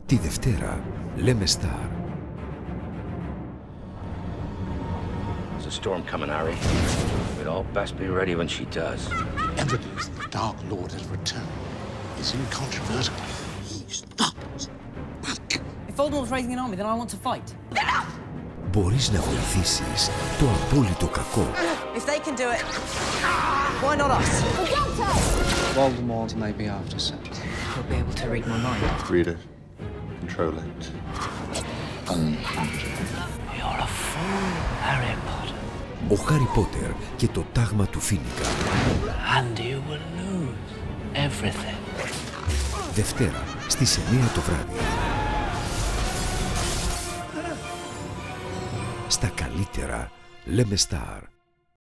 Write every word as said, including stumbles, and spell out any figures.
Τη Δευτέρα λέμε Star. There's a storm coming, Harry. We'd all best be ready when she does. Evidence that the Dark Lord has returned is incontrovertible. He's not back. If Voldemort's raising an army, then I want to fight. Μπορείς να βοηθήσεις το απόλυτο κακό. If they can do it, why not us? Voldemort may be after something. He'll be able to read my mind. Read it. Control it. Uncontrolled. You're a fool, Harry Potter. Ο Χάρι Πότερ και το τάγμα του Φίνικα. And you will lose everything. Δευτέρα στις εννιά το βράδυ. Στα καλύτερα λέμε Star.